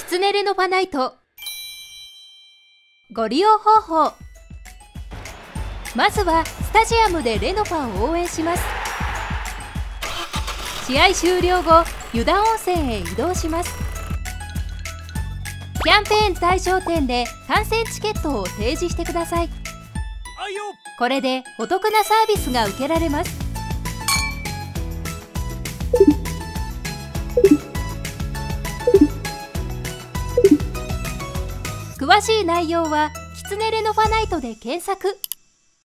キツネレノファナイトご利用方法。まずはスタジアムでレノファを応援します。試合終了後、湯田温泉へ移動します。キャンペーン対象店で観戦チケットを提示してください。これでお得なサービスが受けられます。詳しい内容はキツネレノファナイトで検索。